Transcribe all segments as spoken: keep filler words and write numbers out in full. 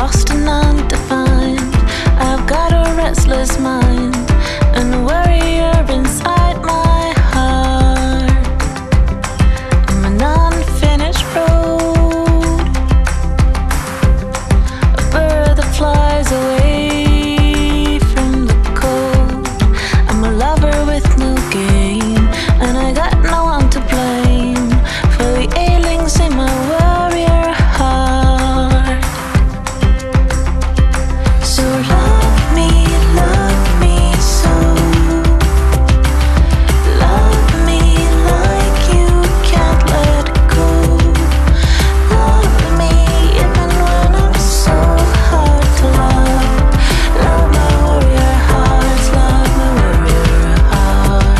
lost and undefined. I've got a restless mind and a warrior inside my heart. I'm an unfinished road, a bird that flies away from the cold. I'm a lover with no game, and I got no one to blame for the ailings in my warrior heart. So love me, love me so. Love me like you can't let go. Love me even when I'm so hard to love. Love my warrior heart, love my warrior heart.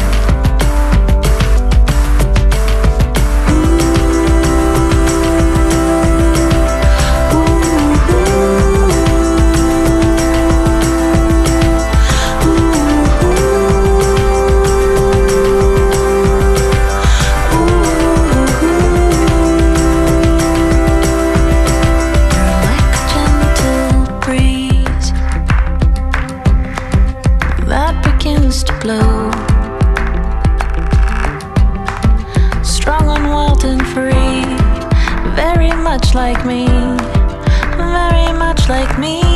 Like a gentle breeze that begins to blow, strong and wild and free, very much like me, very much like me.